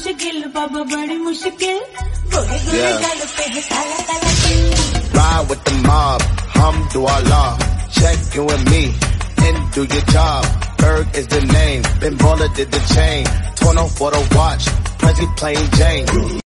मुश्किल बाबा बड़ी मुश्किल गोरे गोरे गाल पे है काला काला तिल Ride with the mob, Hamdulillah. Check you and me, and do your job. Berg is the name, Ben Baller did the chain. 20 for the watch, Prezi plain Jane.